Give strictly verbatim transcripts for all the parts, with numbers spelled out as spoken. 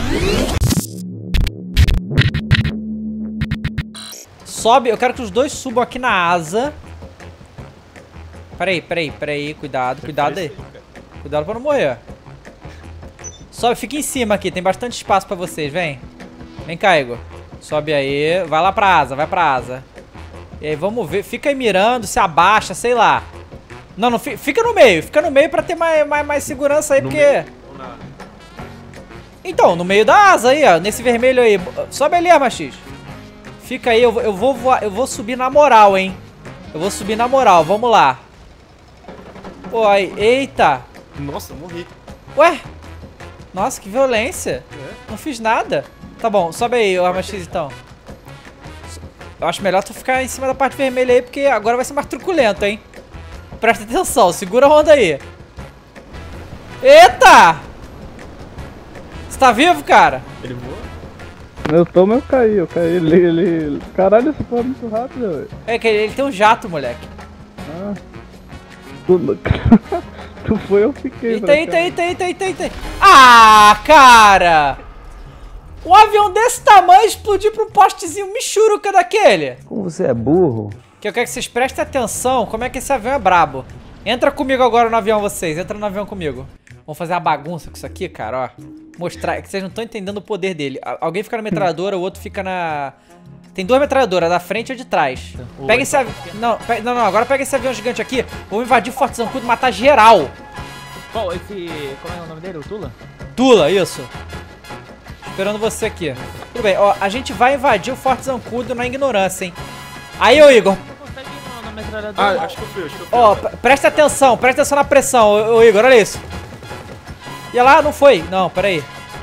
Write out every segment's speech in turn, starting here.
Sobe, eu quero que os dois subam aqui na asa. Peraí, peraí, peraí, cuidado, cuidado aí. Cuidado pra não morrer. Sobe, fica em cima aqui, tem bastante espaço pra vocês, vem. Vem cá, Igor. Sobe aí, vai lá pra asa, vai pra asa. E aí, vamos ver, fica aí mirando, se abaixa, sei lá. Não, não, fica no meio, fica no meio pra ter mais, mais, mais segurança aí, porque... Então, no meio da asa aí, ó, nesse vermelho aí. Sobe ali, Arma X. Fica aí, eu, eu, vou voar, eu vou subir na moral, hein. Eu vou subir na moral, vamos lá. Pô, aí, eita. Nossa, eu morri. Ué? Nossa, que violência. É? Não fiz nada. Tá bom, sobe aí, o Arma X, então. Eu acho melhor tu ficar em cima da parte vermelha aí, porque agora vai ser mais truculento, hein. Presta atenção, segura a onda aí. Eita! Você tá vivo, cara? Ele voa? Eu tô, mas eu caí, eu caí, ele, ele... Caralho, esse porra é muito rápido, velho. É que ele, ele tem um jato, moleque. Ah. Tu, tu foi, eu fiquei. Eita, eita, eita, eita, eita, eita. Ah, cara! Um avião desse tamanho explodir pra um postezinho michuruca daquele. Como você é burro. Que eu quero que vocês prestem atenção como é que esse avião é brabo. Entra comigo agora no avião, vocês. Entra no avião comigo. Vamos fazer uma bagunça com isso aqui, cara, ó. Mostrar, que vocês não estão entendendo o poder dele. Alguém fica na metralhadora, o outro fica na... Tem duas metralhadoras, da frente e de trás. Pega esse avião... Não, pega... não, não, agora pega esse avião gigante aqui. Vamos invadir o Forte Zancudo e matar geral. Qual, esse... Como é o nome dele? O Tula? Tula, isso. Esperando você aqui. Tudo bem, ó, a gente vai invadir o Forte Zancudo na ignorância, hein. Aí, ô Igor. Ah, acho que eu fui, acho que eu fui. Ó, presta atenção, presta atenção na pressão, ô, ô Igor, olha isso. E lá, não foi. Não, peraí.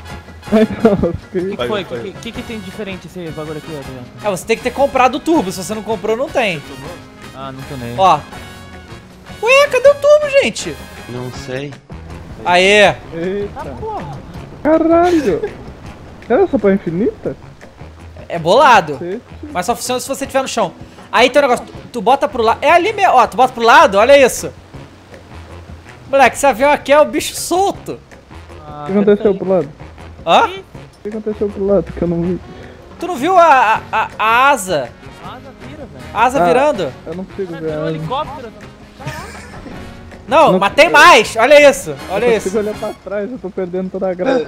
O que, que foi? O que, que, que tem de diferente esse bagulho aqui, Adriano? É, você tem que ter comprado o turbo. Se você não comprou, não tem. Ah, não tô nem. Ó. Ué, cadê o turbo, gente? Não sei. Aê. Eita. Caralho. Era essa pra infinita? É bolado. Sim. Mas só funciona se você estiver no chão. Aí tem um negócio. Tu, tu bota pro lado. É ali mesmo. Ó, tu bota pro lado. Olha isso. Moleque, esse avião aqui é o bicho solto. O que aconteceu pro lado? Hã? O que aconteceu pro lado que eu não vi? Tu não viu a, a, a asa? A asa vira, velho. A asa Ah, virando? Eu não consigo Cara, ver. tem um a- helicóptero. Não, Não- mas tem mais. Olha isso. Olha eu não isso. consigo olhar pra trás, eu tô perdendo toda a graça.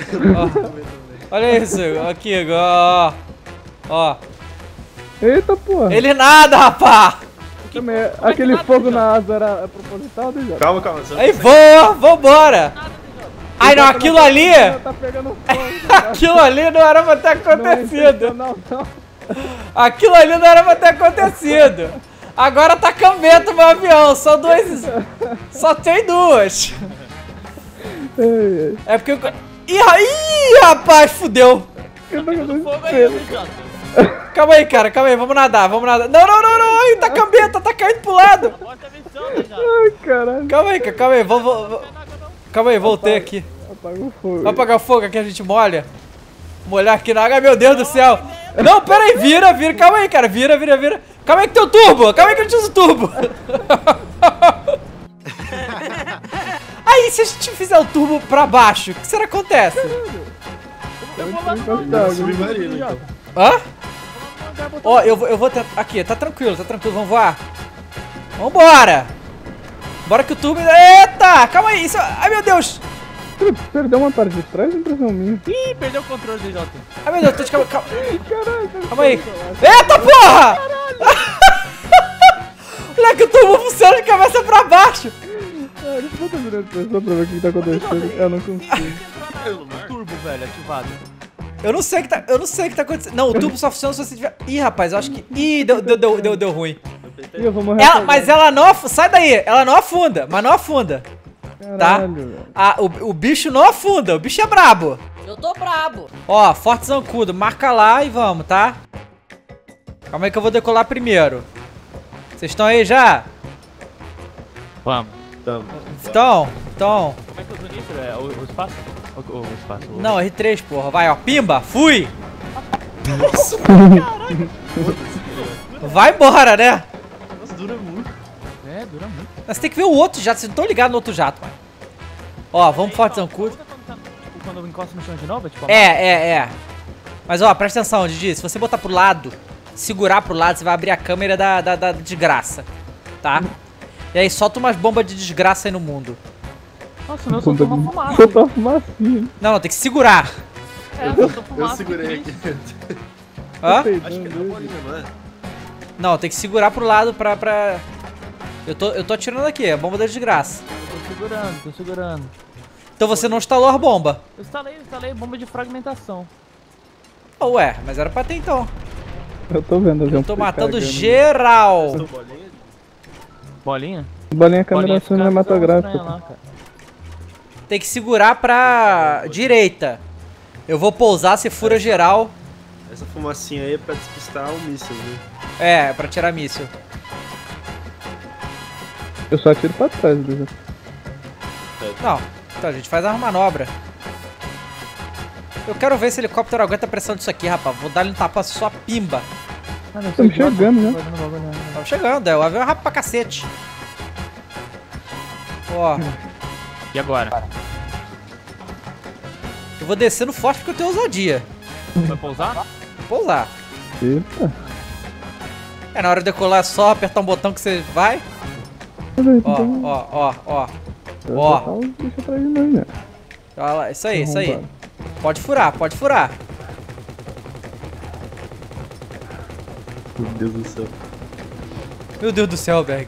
Ó. Olha isso. Aqui, Igor. Ó. Ó. Eita porra. Ele nada, rapá. Também, aquele fogo na asa era proposital, né, Jota? Calma, calma. Você Aí voa, vambora. Ai não, Jota, aquilo tá ali. pegando- Tá pegando fogo. Jota. Aquilo ali não era pra ter Não é acontecido. intencional, não. Aquilo ali não era pra ter acontecido. Agora tá cambento meu avião. Só duas. Só tem duas. Ei, ei. É porque eu. Ih, ra- ih, rapaz, fudeu. O que tá Fogo aí, acontecendo? Jota. Calma aí, cara, calma aí, vamos nadar, vamos nadar. Não, não, não, não, ai, tá cambento, tá caindo pro lado. Bota a missão, né, Jota? Ai, caralho. Calma aí, cara, calma aí, vamos. vamos- Calma aí, voltei aqui. Apaga o fogo. Vai apagar o fogo aqui, a gente molha. Molhar aqui na água, ai meu Deus do céu. Não, pera aí, vira, vira, calma aí, cara, vira, vira, vira. Calma aí que tem o turbo, calma aí que a gente usa o turbo. Aí, se a gente fizer o turbo pra baixo, o que será que acontece? Eu vou lá no submarino, então. Hã? Ó, eu vou, eu vou tentar. Aqui, tá tranquilo, tá tranquilo, vamos voar. Vambora! Bora que o turbo. Eita! Calma aí, isso. Ai meu Deus! Perdeu uma parte de trás, impressão minha. Ih, perdeu o controle do Jota. Ai meu Deus, tô de calma. Calma, Caralho, calma aí. Eita porra! Moleque, o turbo funciona de cabeça pra baixo. Ah, deixa eu botar virando pessoa pra ver o que tá acontecendo. Eu não consigo. Turbo, velho, ativado. Eu não sei o que tá. Eu não sei o que tá acontecendo. Não, o turbo só funciona se você tiver. Ih, rapaz, eu acho que. Ih, deu, deu, deu, deu, deu ruim. Ih, eu vou morrer. Ela, afogado. mas ela não afunda. Sai daí! Ela não afunda, mas não afunda. Tá? Caralho, velho. Ah, o, o bicho não afunda, o bicho é brabo. Eu tô brabo. Ó, Forte Zancudo, marca lá e vamos, tá? Calma aí que eu vou decolar primeiro. Vocês estão aí já? Vamos. Tamo. Então, então. Como é que eu uso nitro? É o, o espaço? O, o espaço. O... Não, R três, porra. Vai, ó. Pimba, fui! Vai embora, né? Nossa, dura muito. É, dura muito. Mas você tem que ver o outro jato, vocês não estão ligados no outro jato, mano. Ó, vamos pro Forte Zancudo. quando eu encosto no chão de novo? Tipo, É, é, é. Mas ó, presta atenção, Didi. Se você botar pro lado, segurar pro lado, você vai abrir a câmera da, da, da desgraça. Tá? E aí solta umas bombas de desgraça aí no mundo. Nossa, o meu soltou uma fumaça. Soltou uma fumacinha. Não, não, tem que segurar. É, soltou fumaça. Eu segurei aqui. Hã? Acho que é na bolinha, não é? Não, tem que segurar pro lado pra... pra... Eu, tô, eu tô atirando aqui, a bomba da desgraça. Eu tô segurando, tô segurando. Então você não instalou a bomba. Eu instalei, eu instalei bomba de fragmentação. Oh, ué, mas era pra ter então. Eu tô vendo, Eu tô matando geral. Estou bolinha? Bolinha? Bolinha câmera Bolinha fica cinematográfica. estranha lá, cara. Tem que segurar pra direita. Eu vou pousar, você fura geral. Essa fumacinha aí é pra despistar o míssil, viu? É, pra tirar míssil. Eu só atiro pra trás, Luiz. Não, então a gente faz a manobra. Eu quero ver se o helicóptero aguenta a pressão disso aqui, rapaz. Vou dar-lhe um tapa só pimba. Ah, não, Estamos sei de chegando, lá, né? tô fazendo bagulho, né? Tava chegando, é, o avião é rápido pra cacete. Ó, E agora? eu vou descendo forte porque eu tenho ousadia. Vai pousar? Vou pousar. Eita. É, na hora de decolar é só apertar um botão que você vai. Ó, ó, ó, ó. Ó. Ó. Deixa atrás de nós, né? Olha lá, isso aí, isso aí. Arrombado. Pode furar, pode furar. Meu Deus do céu. Meu Deus do céu, Berg.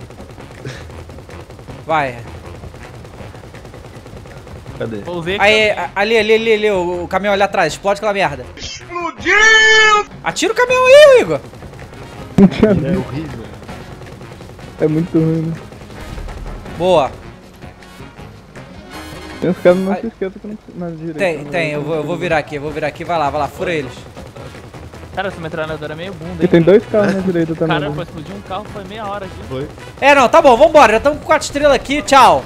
Vai. Cadê? Pousei aqui. Aí, a- ali, ali, ali, ali, o, o caminhão ali atrás. Explode aquela merda. Explodiu! Atira o caminhão aí, Igor. Não tinha É visto. horrível. É muito ruim, né? Boa. Tem uns caras na Ai. esquerda que não na direita. Tem, né? tem. Eu vou, eu vou virar aqui, eu vou virar aqui. Vai lá, vai lá, fura eles. Cara, essa metralhadora é meio bunda, E hein? tem dois carros na direita também. Caramba, né? explodiu um carro, foi meia hora aqui. Foi. É, não, tá bom, vambora. Já estamos com quatro estrelas aqui, tchau.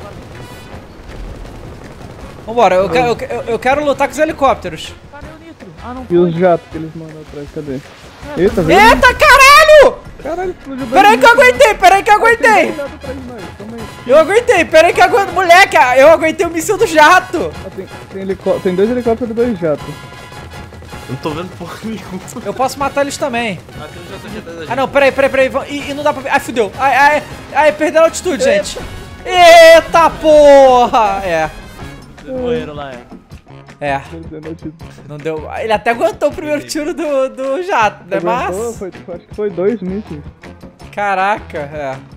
Vambora, eu, quero- eu, que- eu, eu quero lutar com os helicópteros. Cadê o nitro? Ah, não E foi. os jatos que eles mandam atrás, cadê? É, Eita, velho. Eita, caralho! Caralho, explodiu dois Peraí que eu minutos. aguentei, peraí que eu aguentei. Cuidado atrás de nós, calma aí. Eu aguentei, peraí que eu aguentei. Moleque, eu aguentei o míssil do jato. Ah, tem, tem, helicó- tem dois helicópteros e dois jatos. Eu não tô vendo porra nenhuma. Eu posso matar eles também. Ah, tem um jato aqui atrás da gente. Ah, não, peraí, peraí, peraí. vamos- E, e não dá pra ver. Ai, fudeu. Ai, ai, ai, perdeu a altitude, gente. Eita porra! É, Morreram lá, é. é. Perdendo a altitude. Não deu. Ele até aguentou o primeiro tiro do, do jato, né? Aguentou, Mas. foi, acho que foi dois mísseis. Caraca, é.